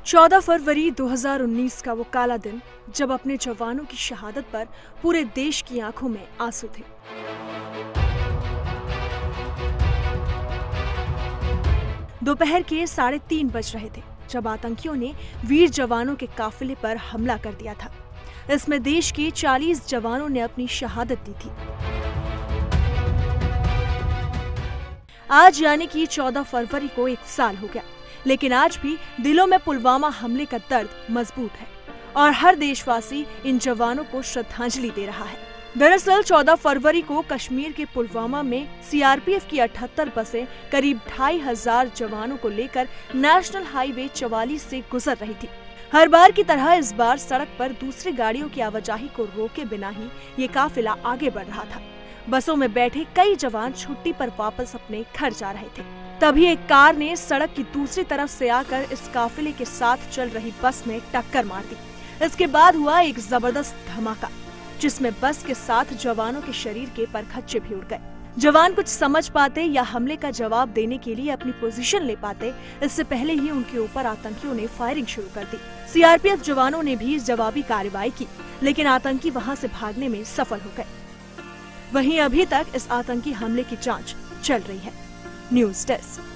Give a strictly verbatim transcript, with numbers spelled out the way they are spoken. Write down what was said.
चौदह फरवरी दो हज़ार उन्नीस का वो काला दिन जब अपने जवानों की शहादत पर पूरे देश की आंखों में आंसू थे। दोपहर के साढ़े तीन बज रहे थे जब आतंकियों ने वीर जवानों के काफिले पर हमला कर दिया था। इसमें देश के चालीस जवानों ने अपनी शहादत दी थी। आज यानी कि चौदह फरवरी को एक साल हो गया, लेकिन आज भी दिलों में पुलवामा हमले का दर्द मजबूत है और हर देशवासी इन जवानों को श्रद्धांजलि दे रहा है। दरअसल चौदह फरवरी को कश्मीर के पुलवामा में सीआरपीएफ की अठहत्तर बसें करीब ढाई हजार जवानों को लेकर नेशनल हाईवे चवालीस से गुजर रही थी। हर बार की तरह इस बार सड़क पर दूसरी गाड़ियों की आवाजाही को रोके बिना ही ये काफिला आगे बढ़ रहा था। बसों में बैठे कई जवान छुट्टी पर वापस अपने घर जा रहे थे। तभी एक कार ने सड़क की दूसरी तरफ से आकर इस काफिले के साथ चल रही बस में टक्कर मार दी। इसके बाद हुआ एक जबरदस्त धमाका, जिसमें बस के साथ जवानों के शरीर के परखच्चे भी उड़ गए। जवान कुछ समझ पाते या हमले का जवाब देने के लिए अपनी पोजीशन ले पाते, इससे पहले ही उनके ऊपर आतंकियों ने फायरिंग शुरू कर दी। सीआरपीएफ जवानों ने भी जवाबी कार्रवाई की, लेकिन आतंकी वहां से भागने में सफल हो गए। वहीं अभी तक इस आतंकी हमले की जांच चल रही है। News desk.